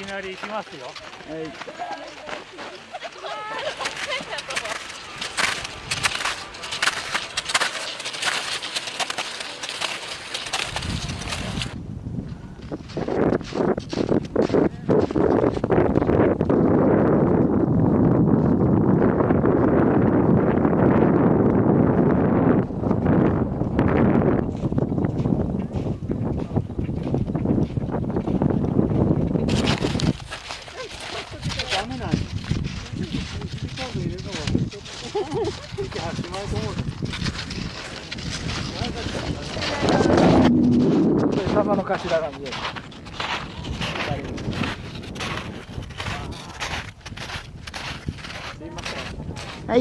きなり行きますよ。 はい。ダメなんです。カード入れるのはちょっと8枚と思う。玉の頭が見える。すいません。はい。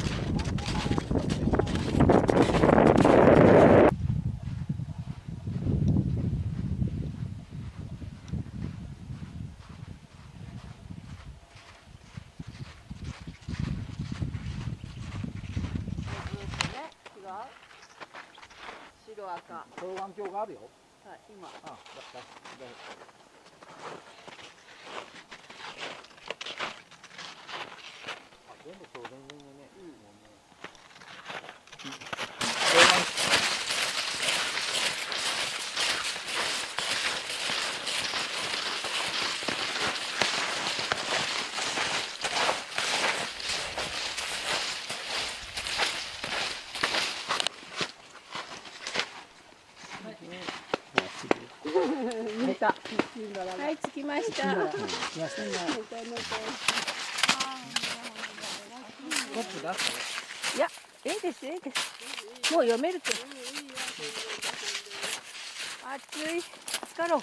白赤。 双眼鏡があるよ。 はい、今。 全部そう全然ね。 見た。はい、着きました。 いや、いいです、いいです。もう読めると。暑い。疲ろう。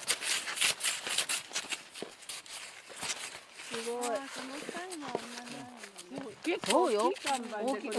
すごい。そうよ。大きい。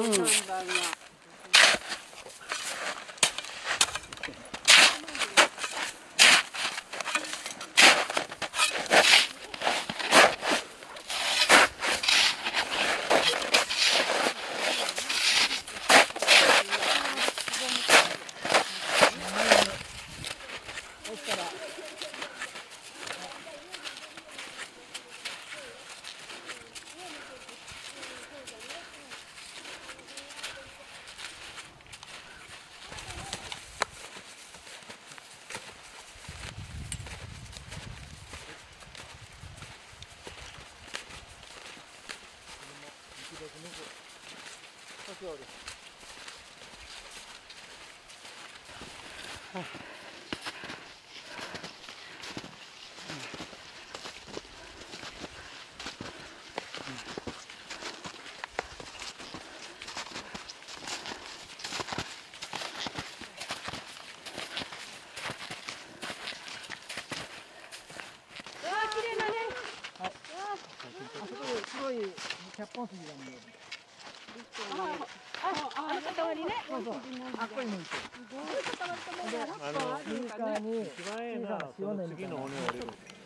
白いキャッポン杉が見える。 あの塊ね。 そうそう。あっこに向いてる。右側に小さな塩の。 次の尾根を降りる。